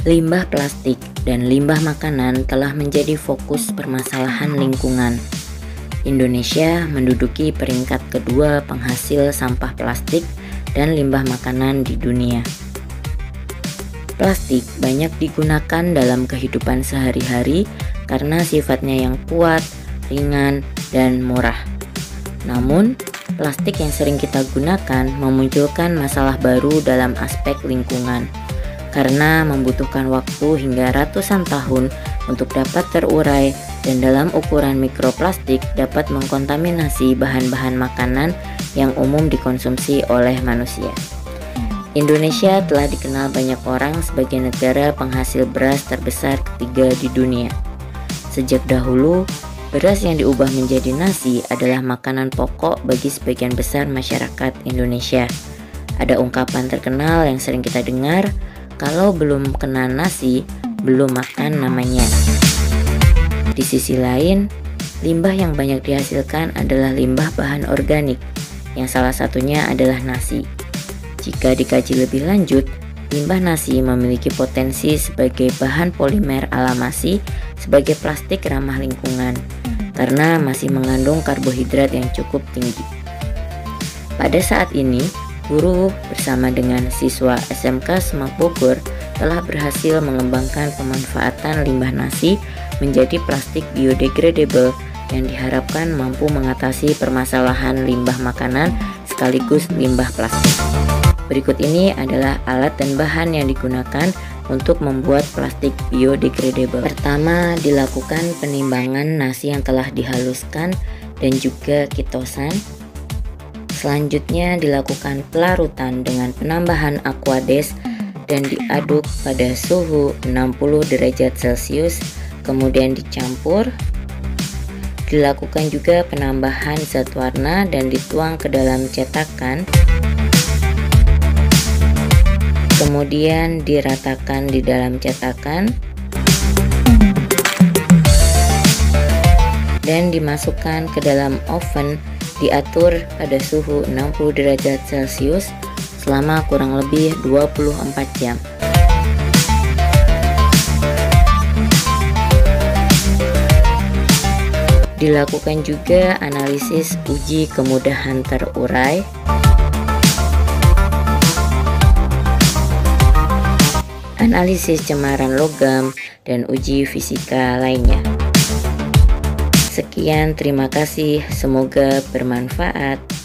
Limbah plastik dan limbah makanan telah menjadi fokus permasalahan lingkungan. Indonesia menduduki peringkat kedua penghasil sampah plastik dan limbah makanan di dunia. Plastik banyak digunakan dalam kehidupan sehari-hari karena sifatnya yang kuat, ringan, dan murah. Namun, plastik yang sering kita gunakan memunculkan masalah baru dalam aspek lingkungan, karena membutuhkan waktu hingga ratusan tahun untuk dapat terurai dan dalam ukuran mikroplastik dapat mengkontaminasi bahan-bahan makanan yang umum dikonsumsi oleh manusia. Indonesia telah dikenal banyak orang sebagai negara penghasil beras terbesar ketiga di dunia. Sejak dahulu, beras yang diubah menjadi nasi adalah makanan pokok bagi sebagian besar masyarakat Indonesia. Ada ungkapan terkenal yang sering kita dengar, kalau belum kena nasi, belum makan namanya. Di sisi lain, limbah yang banyak dihasilkan adalah limbah bahan organik, yang salah satunya adalah nasi. Jika dikaji lebih lanjut, limbah nasi memiliki potensi sebagai bahan polimer alamasi sebagai plastik ramah lingkungan, karena masih mengandung karbohidrat yang cukup tinggi. Pada saat ini, guru bersama dengan siswa SMK Semak Bogor telah berhasil mengembangkan pemanfaatan limbah nasi menjadi plastik biodegradable yang diharapkan mampu mengatasi permasalahan limbah makanan sekaligus limbah plastik. Berikut ini adalah alat dan bahan yang digunakan untuk membuat plastik biodegradable. Pertama, dilakukan penimbangan nasi yang telah dihaluskan dan juga kitosan. Selanjutnya dilakukan pelarutan dengan penambahan aquades dan diaduk pada suhu 60 derajat Celcius, kemudian dicampur. Dilakukan juga penambahan zat warna dan dituang ke dalam cetakan. Kemudian diratakan di dalam cetakan dan dimasukkan ke dalam oven, diatur pada suhu 60 derajat Celcius selama kurang lebih 24 jam. Dilakukan juga analisis uji kemudahan terurai, analisis cemaran logam, dan uji fisika lainnya. Sekian, terima kasih, semoga bermanfaat.